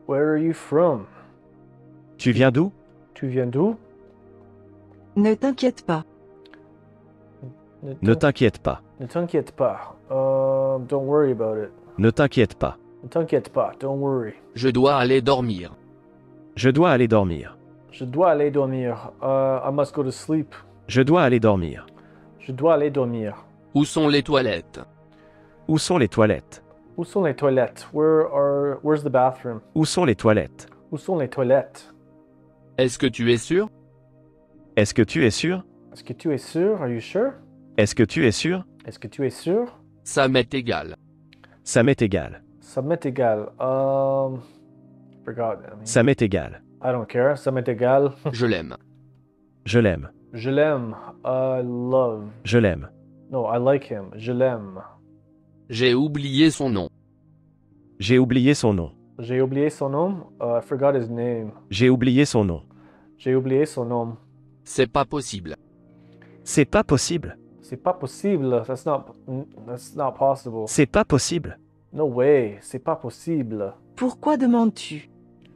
Where are you from? Tu viens d'où? Tu viens d'où? Ne t'inquiète pas. Ne t'inquiète pas. Ne t'inquiète pas. Don't worry about it. Ne t'inquiète pas. Ne t'inquiète pas. Don't worry. Je dois aller dormir. Je dois aller dormir. Je dois aller dormir. I must go to sleep. Je dois aller dormir. Je dois aller dormir. Où sont les toilettes? Où sont les toilettes? Où sont les toilettes? Where's the bathroom? Où sont les toilettes? Où sont les toilettes? Est-ce que tu es sûr? Est-ce que tu es sûr? Est-ce que tu es sûr? Are you sure? Est-ce que tu es sûr? Est-ce que tu es sûr? Ça m'est égal. Ça m'est égal. Ça m'est égal. Forgot. Ça m'est égal. I don't care. Ça m'est égal. Je l'aime. Je l'aime. Je l'aime. I love. Je l'aime. No, I like him. Je l'aime. J'ai oublié son nom. J'ai oublié son nom. J'ai oublié son nom. I forgot his name. J'ai oublié son nom. J'ai oublié son nom. C'est pas possible. C'est pas possible. C'est pas possible. That's not possible. C'est pas possible. No way. C'est pas possible. Pourquoi demandes-tu?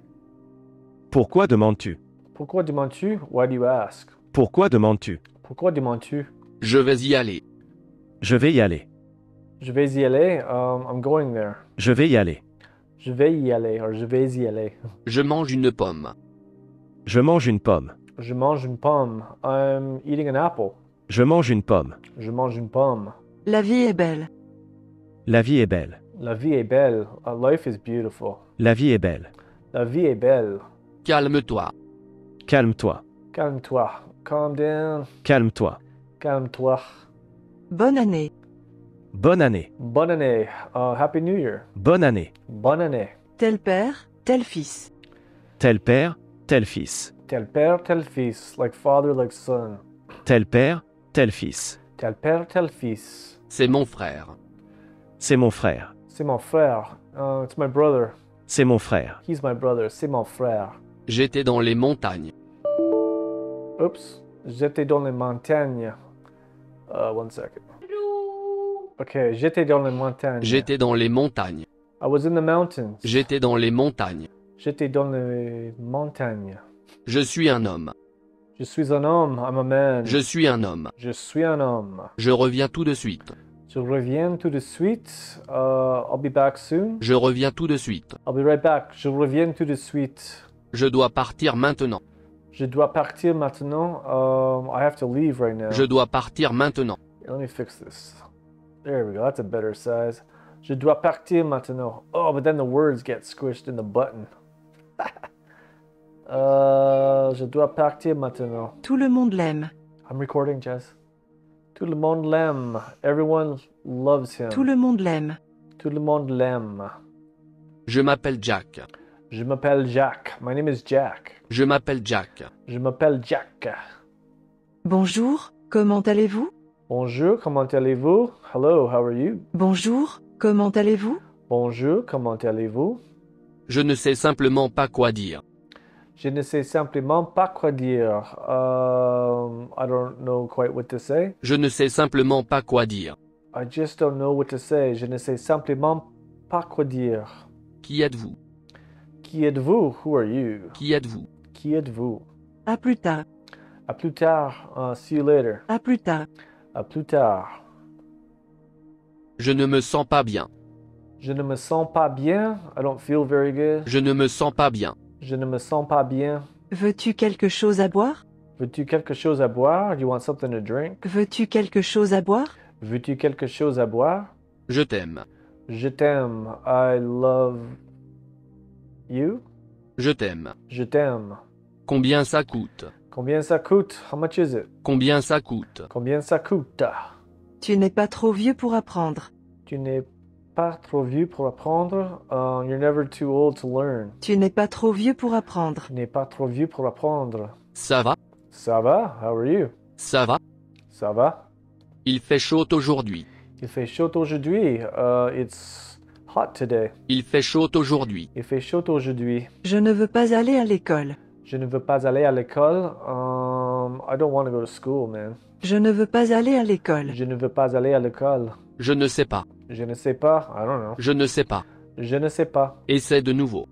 Pourquoi demandes-tu? Pourquoi demandes-tu? Why do you ask? Pourquoi demandes-tu? Pourquoi demandes-tu? Je vais y aller. Je vais y aller. Je vais y aller. I'm going there. Je vais y aller. Je vais y aller. Or je vais y aller. Je mange une pomme. Je mange une pomme. Je mange une pomme. I'm eating an apple. Je mange une pomme. Je mange une pomme. La vie est belle. La vie est belle. La vie est belle. Life is beautiful. La vie est belle. La vie est belle. Calme-toi. Calme-toi. Calme-toi. Calm down. Calme-toi. Calme-toi. Bonne année. Bonne année. Bonne année. Happy New Year. Bonne année. Bonne année. Tel père, tel fils. Tel père, tel fils. Tel père, tel fils. Like father, like son. Tel père, tel fils. Tel père, tel fils. C'est mon frère. C'est mon frère. C'est mon frère. It's my brother. C'est mon frère. He's my brother. C'est mon frère. J'étais dans les montagnes. Oops. J'étais dans les montagnes. One second. Okay, j'étais dans les montagnes. J'étais dans les montagnes. I was in the mountains. J'étais dans les montagnes. J'étais dans les montagnes. Je suis un homme. Je suis un homme. I'm a man. Je suis un homme. Je suis un homme. Je reviens tout de suite. Je reviens tout de suite. I'll be back soon. Je reviens tout de suite. I'll be right back. Je reviens tout de suite. Je dois partir maintenant. Je dois partir maintenant. I have to leave right now. Je dois partir maintenant. Let me fix this. There we go. That's a better size. Je dois partir maintenant. Oh, but then the words get squished in the button. Je dois partir maintenant. Tout le monde l'aime. I'm recording, Jess. Tout le monde l'aime. Everyone loves him. Tout le monde l'aime. Tout le monde l'aime. Je m'appelle Jack. Je m'appelle Jack. My name is Jack. Je m'appelle Jack. Je m'appelle Jack. Bonjour, comment allez-vous? Bonjour, comment allez-vous? Hello, how are you? Bonjour, comment allez-vous? Bonjour, comment allez-vous? Je ne sais simplement pas quoi dire. Je ne sais simplement pas quoi dire. I don't know quite what to say. Je ne sais simplement pas quoi dire. I just don't know what to say. Je ne sais simplement pas quoi dire. Qui êtes-vous? Qui êtes-vous? Who are you? Qui êtes-vous? Qui êtes-vous? À plus tard. À plus tard. See you later. À plus tard. À plus tard. Je ne me sens pas bien. Je ne me sens pas bien. I don't feel very good. Je ne me sens pas bien. Je ne me sens pas bien. Veux-tu quelque chose à boire? Veux-tu quelque chose à boire? Do you want something to drink? Veux-tu quelque chose à boire? Veux-tu quelque chose à boire? Je t'aime. Je t'aime. I love you. Je t'aime. Je t'aime. Combien ça coûte? Combien ça coûte? How much is it? Combien ça coûte? Combien ça coûte? Tu n'es pas trop vieux pour apprendre. Tu n'es pas trop vieux pour apprendre. You're never too old to learn. Tu n'es pas trop vieux pour apprendre. Tu n'es pas trop vieux pour apprendre. Ça va? Ça va? How are you? Ça va? Ça va? Il fait chaud aujourd'hui. Il fait chaud aujourd'hui. It's hot today. Il fait chaud aujourd'hui. Il fait chaud aujourd'hui. Je ne veux pas aller à l'école. Je ne veux pas aller à l'école. I don't want to go to school, man. Je ne veux pas aller à l'école. Je ne veux pas aller à l'école. Je ne sais pas. Je ne sais pas. I don't know. Je ne sais pas. Je ne sais pas. Essaie de nouveau.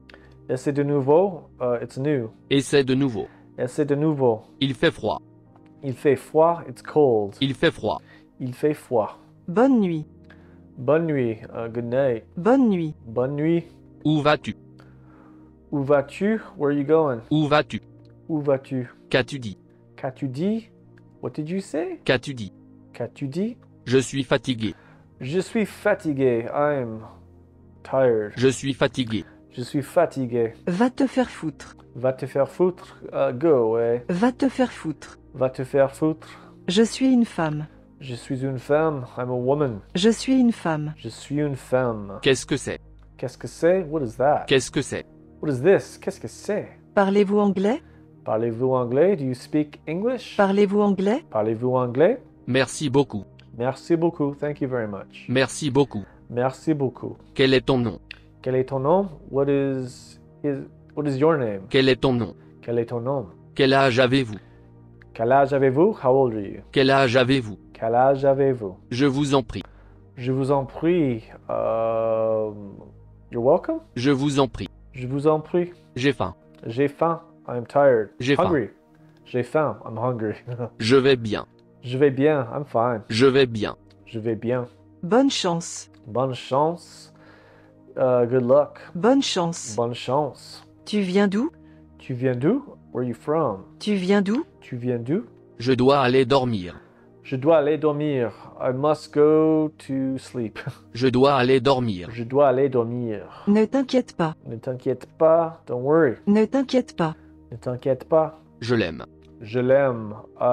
Essaie de nouveau. It's new. Essaie de nouveau. Essaie de nouveau. Il fait froid. Il fait froid. It's cold. Il fait froid. Il fait froid. Bonne nuit. Bonne nuit. Good night. Bonne nuit. Bonne nuit. Où vas-tu? Où vas-tu? Where are you going? Où vas-tu? Où vas-tu? Qu'as-tu dit? Qu'as-tu dit? What did you say? Qu'as-tu dit? Qu'as-tu dit? Je suis fatigué. Je suis fatigué. I'm tired. Je suis fatigué. Je suis fatigué. Va te faire foutre. Va te faire foutre. Go away. Va te faire foutre. Va te faire foutre. Je suis une femme. Je suis une femme. I'm a woman. Je suis une femme. Je suis une femme. Qu'est-ce que c'est? Qu'est-ce que c'est? What is that? Qu'est-ce que c'est? What is this? Qu'est-ce que c'est? Parlez-vous anglais? Parlez-vous anglais? Do you speak English? Parlez-vous anglais? Parlez-vous anglais? Merci beaucoup. Merci beaucoup. Thank you very much. Merci beaucoup. Merci beaucoup. Quel est ton nom? Quel est ton nom? What is your name? Quel est ton nom? Quel est ton nom? Quel âge avez-vous? Quel âge avez-vous? How old are you? Quel âge avez-vous? Quel âge avez-vous? Je vous en prie. Je vous en prie. You're welcome? Je vous en prie. Je vous en prie. J'ai faim. J'ai faim. I'm tired. J'ai faim. Hungry. J'ai faim. I'm hungry. Je vais bien. Je vais bien. I'm fine. Je vais bien. Je vais bien. Bonne chance. Bonne chance. Good luck. Bonne chance. Bonne chance. Tu viens d'où? Tu viens d'où? Where are you from? Tu viens d'où? Tu viens d'où? Je dois aller dormir. Je dois aller dormir. I must go to sleep. Je dois aller dormir. Je dois aller dormir. Ne t'inquiète pas. Ne t'inquiète pas. Don't worry. Ne t'inquiète pas. Ne t'inquiète pas. Je l'aime. Je l'aime.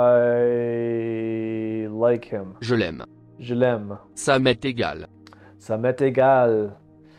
I like him. Je l'aime. Je l'aime. Ça m'est égal. Ça m'est égal.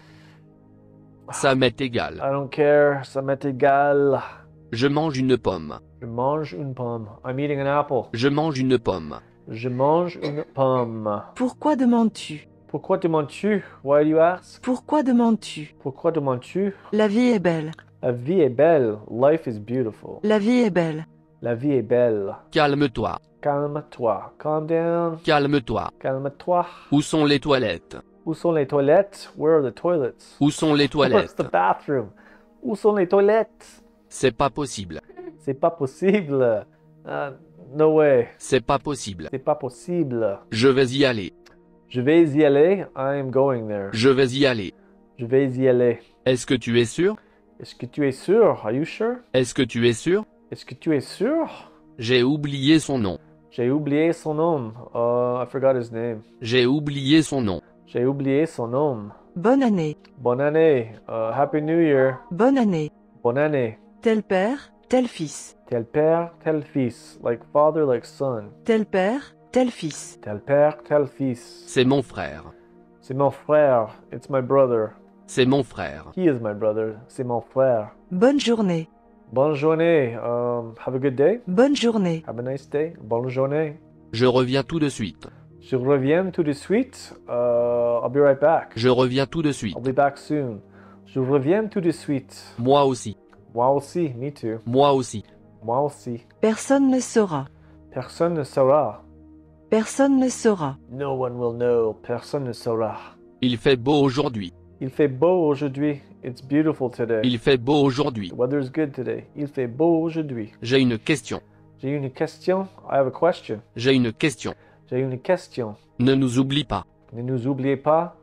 Ça m'est égal. I don't care. Ça m'est égal. Je mange une pomme. Je mange une pomme. I'm eating an apple. Je mange une pomme. Je mange une pomme. Pourquoi demandes-tu? Pourquoi demandes-tu? Why do you ask? Pourquoi demandes-tu? Pourquoi demandes-tu? La vie est belle. La vie est belle. Life is beautiful. La vie est belle. La vie est belle. Calme-toi. Calme-toi. Calm down. Calme-toi. Calme-toi. Où sont les toilettes? Où sont les toilettes? Where are the toilets? Où sont les Where's toilettes? the bathroom? Où sont les toilettes? C'est pas possible. C'est pas possible. No way. C'est pas possible. C'est pas possible. Je vais y aller. Je vais y aller. I am going there. Je vais y aller. Je vais y aller. Est-ce que tu es sûr? Est-ce que tu es sûr? Are you sure? Est-ce que tu es sûr? Est-ce que tu es sûr? J'ai oublié son nom. J'ai oublié son nom. I forgot his name. J'ai oublié son nom. J'ai oublié son nom. Bonne année. Bonne année. Happy New Year. Bonne année. Bonne année. Tel père, tel fils. Tel père, tel fils. Like father, like son. Tel père, tel fils. Tel père, tel fils. C'est mon frère. C'est mon frère. It's my brother. C'est mon frère. He is my brother. C'est mon frère. Bonne journée. Bonne journée. Have a good day. Bonne journée. Have a nice day. Bonne journée. Je reviens tout de suite. Je reviens tout de suite. I'll be right back. Je reviens tout de suite. I'll be back soon. Je reviens tout de suite. Moi aussi. Moi aussi. Me too. Moi aussi. Moi aussi. Personne ne saura. Personne ne saura. Personne ne saura. No one will know. Personne ne saura. Il fait beau aujourd'hui. Il fait beau aujourd'hui. It's beautiful today. Il fait beau aujourd'hui. The weather's good today. Il fait beau aujourd'hui. J'ai une question. J'ai une question. I have a question. J'ai une question. J'ai une question. Ne nous oublie pas. Ne nous oubliez pas.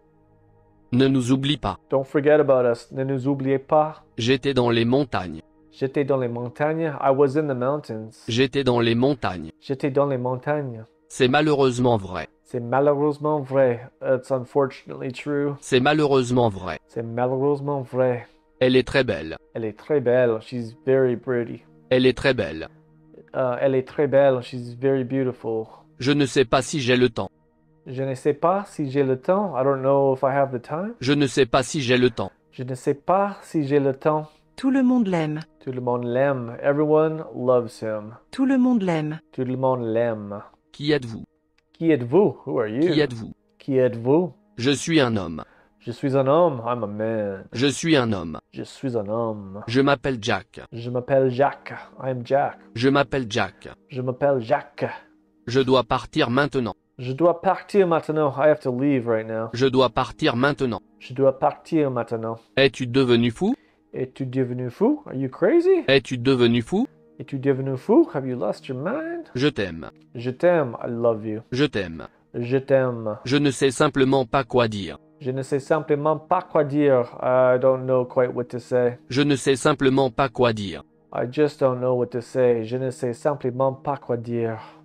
Ne nous oublie pas. Don't forget about us. Ne nous oubliez pas. J'étais dans les montagnes. J'étais dans les montagnes. I was in the mountains. J'étais dans les montagnes. J'étais dans les montagnes. C'est malheureusement vrai. C'est malheureusement vrai. It's unfortunately true. C'est malheureusement vrai. C'est malheureusement vrai. Elle est très belle. Elle est très belle. She's very pretty. Elle est très belle. Elle est très belle. She's very beautiful. Je ne sais pas si j'ai le temps. Je ne sais pas si j'ai le temps. I don't know if I have the time. Je ne sais pas si j'ai le temps. Je ne sais pas si j'ai le temps. Tout le monde l'aime. Tout le monde l'aime. Everyone loves him. Tout le monde l'aime. Tout le monde l'aime. Qui êtes-vous? Qui êtes-vous? Who are you? Qui êtes-vous? Qui êtes-vous? Je suis un homme. Je suis un homme. I'm a man. Je suis un homme. Je suis un homme. Je m'appelle Jack. Je m'appelle Jacques. I'm Jack. Je m'appelle Jack. Je m'appelle Jacques. Je dois partir maintenant. Je dois partir maintenant. I have to leave right now. Je dois partir maintenant. Je dois partir maintenant. Es-tu devenu fou? Es-tu devenu fou? Are you crazy? Es-tu devenu fou? Es-tu devenu fou? Have you lost your mind? Je t'aime. Je t'aime. I love you. Je t'aime. Je t'aime. Je ne sais simplement pas quoi dire. Je ne sais simplement pas quoi dire. I don't know quite what to say. Je ne sais simplement pas quoi dire. I just don't know what to say. Je ne sais simplement pas quoi dire.